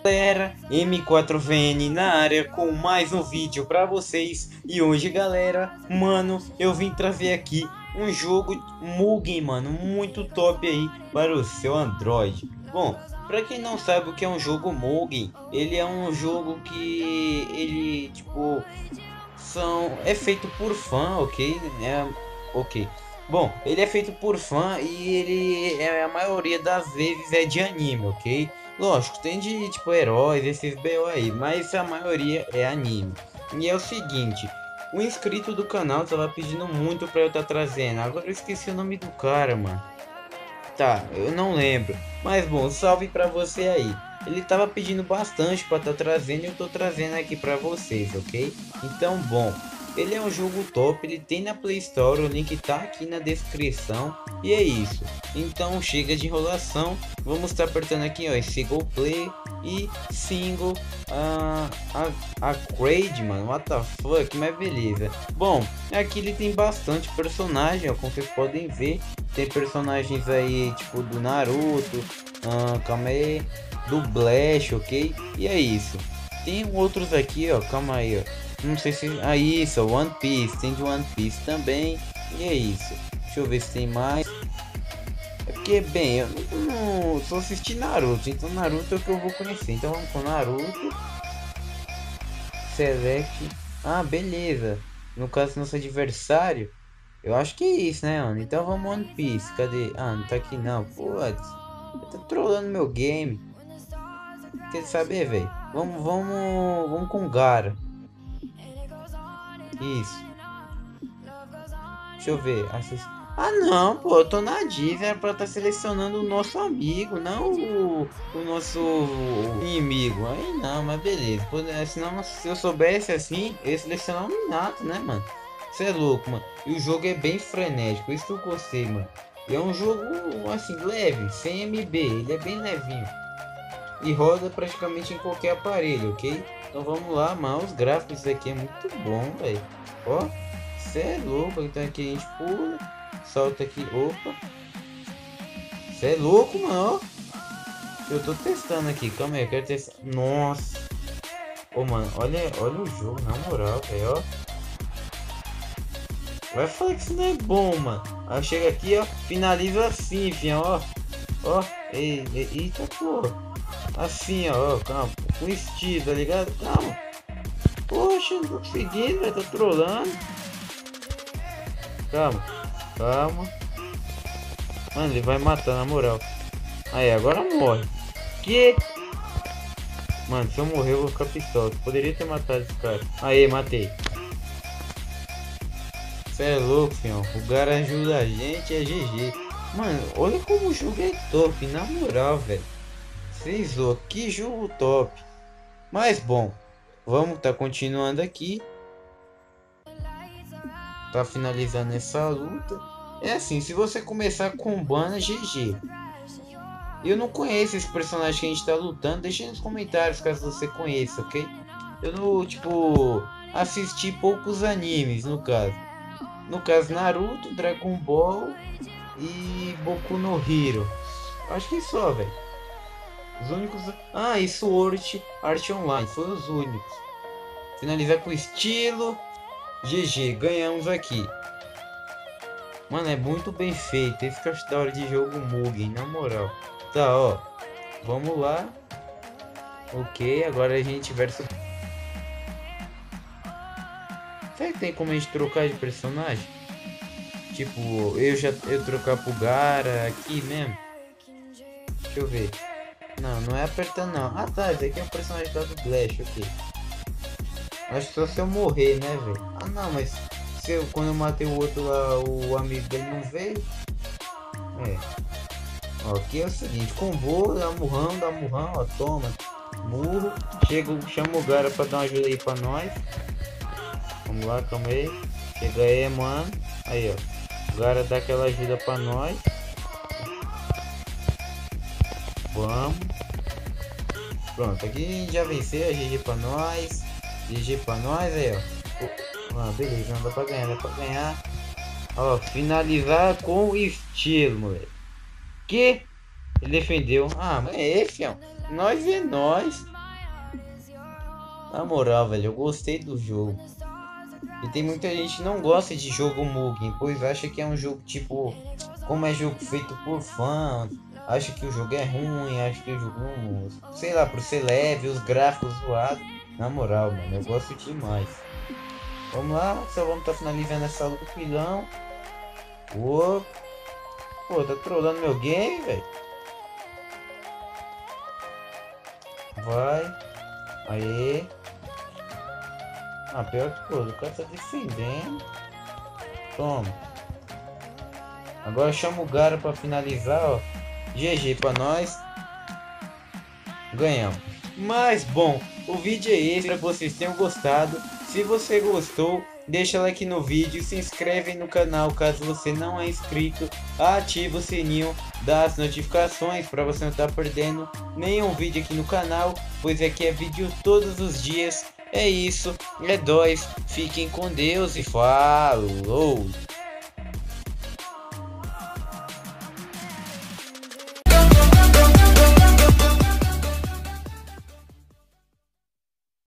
Galera, M4VN na área com mais um vídeo pra vocês. E hoje, galera, mano, eu vim trazer aqui um jogo Mugen, mano, muito top aí para o seu Android. Bom, pra quem não sabe o que é um jogo Mugen, ele é um jogo que ele, tipo, é feito por fã, ok? Ok. Bom, ele é feito por fã e ele a maioria das vezes é de anime, ok? Lógico, tem de tipo heróis, esses BO aí, mas a maioria é anime. E é o seguinte, o inscrito do canal tava pedindo muito pra eu estar trazendo. Agora eu esqueci o nome do cara, mano. Tá, eu não lembro. Mas bom, salve pra você aí. Ele tava pedindo bastante pra estar trazendo e eu tô trazendo aqui pra vocês, ok? Então, bom, ele é um jogo top, ele tem na Play Store, o link tá aqui na descrição. E é isso. Então, chega de enrolação. Vamos estar apertando aqui, ó, esse Go Play e single a Craig, mano, what the fuck, mas beleza. Bom, aqui ele tem bastante personagem, ó, como vocês podem ver. Tem personagens aí, tipo, do Naruto, calma aí, do Blash, ok? E é isso. Tem outros aqui, ó, calma aí, ó. Não sei se... Ah, isso, One Piece, tem de One Piece também. E é isso. Deixa eu ver se tem mais. É porque, bem, eu não só assisti Naruto, então Naruto é o que eu vou conhecer. Então vamos com Naruto. Select. Ah, beleza. No caso, nosso adversário. Eu acho que é isso, né, mano? Então vamos One Piece. Cadê? Ah, não tá aqui não. Putz. Tá trolando meu game. Quer saber, velho? Vamos com Gara. Isso. Deixa eu ver. Ah, não, pô. Eu tô na Disney. Era pra estar selecionando o nosso amigo, não o nosso inimigo. Aí não, mas beleza. Pô, senão, se eu soubesse assim, eu ia selecionar o Minato, né, mano? Você é louco, mano. E o jogo é bem frenético. Isso que eu gostei, mano. E é um jogo, assim, leve, sem MB. Ele é bem levinho. E roda praticamente em qualquer aparelho, ok? Então vamos lá, mano. Os gráficos aqui é muito bom, velho. Ó, você é louco. Então aqui a gente pula, solta aqui. Opa, você é louco, mano. Ó. Eu tô testando aqui, calma aí, eu quero testar. Nossa, ô, mano, olha o jogo, na moral, velho, ó. Vai falar que isso não é bom, mano. Aí chega aqui, ó, finaliza assim, fião, ó. Ó, eita, pô. Assim, ó, calma, com estilo, tá ligado? Calma. Poxa, não tô conseguindo, velho, tô trolando. Calma, calma. Mano, ele vai matar, na moral. Aí, agora morre. Que? Mano, se eu morrer, eu vou ficar pistola. Poderia ter matado esse cara. Aí, matei. Cê é louco, fião. O cara ajuda a gente, é GG. Mano, olha como o jogo é top, na moral, velho. Vocês loucos, que jogo top. Mas bom, vamos tá continuando aqui. Tá finalizando essa luta. É assim, se você começar com Bana, GG. Eu não conheço esse personagem que a gente tá lutando. Deixa aí nos comentários caso você conheça, ok? Eu não, tipo, assisti poucos animes, no caso. No caso, Naruto, Dragon Ball e Boku no Hero. Acho que só, velho. Os únicos... Ah, e Sword Art Online. Foi os únicos. Finalizar com estilo. GG, ganhamos aqui. Mano, é muito bem feito. Esse que eu acho da hora de jogo Mugen, na moral. Tá, ó. Vamos lá. Ok, agora a gente versus... Será que tem como a gente trocar de personagem? Tipo, eu trocar pro Gara aqui mesmo. Deixa eu ver. Não, não é apertando não. Ah tá, esse aqui é um personagem do Blash, ok. Acho que só se eu morrer, né, velho? Ah não, mas quando eu matei o outro lá, o amigo dele não veio. É. Ó, aqui é o seguinte, combo, dá murrão, ó, toma. Murro. Chama o Gara pra dar uma ajuda aí pra nós. Vamos lá, calma aí. Chega aí, mano. Aí, ó. O Gara dá aquela ajuda pra nós. Vamos. Pronto, aqui a gente já venceu. GG pra nós. GG pra nós aí, ó. Ah, beleza, não dá pra ganhar, dá pra ganhar. Ó, finalizar com estilo, moleque. Que? Ele defendeu. Ah, mas é esse, ó. Nós é nós. Na moral, velho, eu gostei do jogo. E tem muita gente que não gosta de jogo Mugen, pois acha que é um jogo tipo, como é jogo feito por fã, acha que o jogo é ruim, acha que o jogo não, sei lá, por ser leve, os gráficos zoados. Na moral, mano, eu gosto demais. Vamos lá, só vamos estar finalizando essa luta do pilão. Pô, tá trolando meu game, velho. Vai. Aê. Ah, pior que pô, o cara tá defendendo. Toma. Agora chama o Gara pra finalizar, ó. GG pra nós. Ganhamos. Mas bom, o vídeo é esse. Espero que vocês tenham gostado. Se você gostou, deixa like no vídeo, se inscreve no canal caso você não é inscrito, ativa o sininho das notificações para você não estar perdendo nenhum vídeo aqui no canal, pois aqui é vídeo todos os dias. É isso, é nóis, fiquem com Deus e falou!